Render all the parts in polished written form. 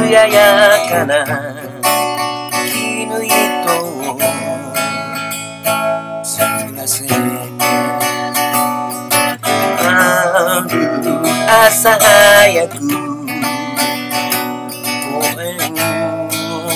ややかな絹糸を継がせある朝早く公園を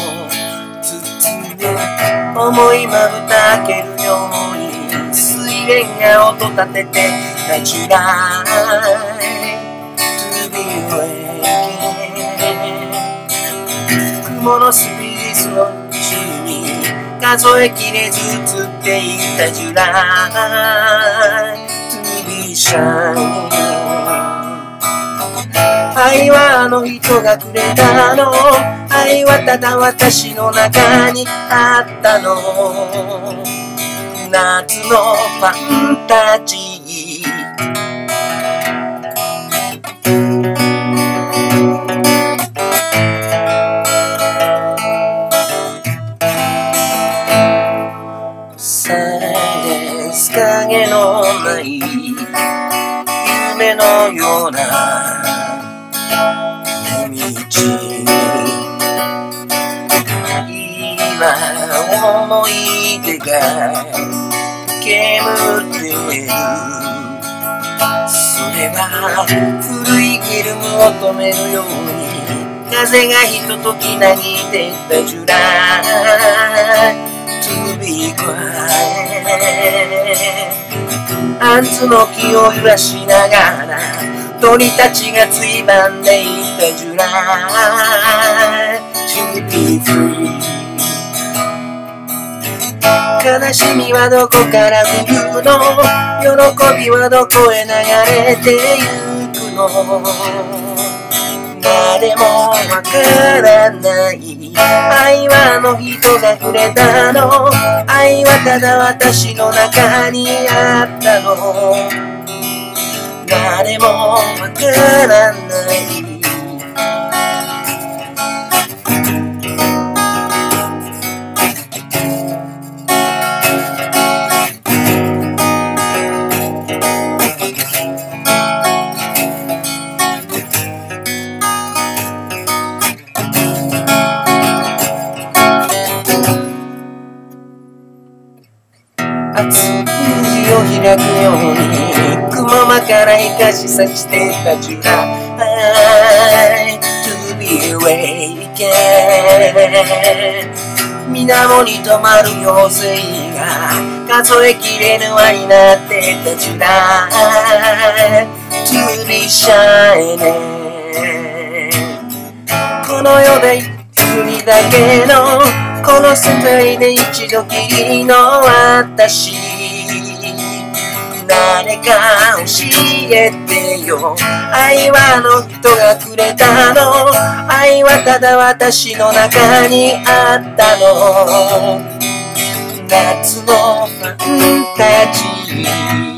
包む思いまぶたけるように睡蓮が音立ててたジュライ to be waking 雲のスピースの中に数えきれず映っていたジュライ to be shining 愛はあの人がくれたの愛はただ私の中にあったの夏のファンタジーサイレンス影のない夢のような夜道今思い出が煙ってるそれは古いフィルムを止めるように風がひとときなぎってたジュライ To be quiet アンズの木を揺らしながら鳥たちがついばんでいたジュライ To be free 悲しみはどこから来るの喜びはどこへ流れてゆくの誰もわからない愛はあの人がくれたの愛はただ私の中にあったの誰もわからない熱い日を開くように雲間から生かし咲してたジュライ To be awakened 水面に止まる妖精が数えきれぬ輪になってたジュライ To be shining この世で一人だけのこの世界で一度きりの私誰か教えてよ愛はあの人がくれたの愛はただ私の中にあったの夏のファンタジー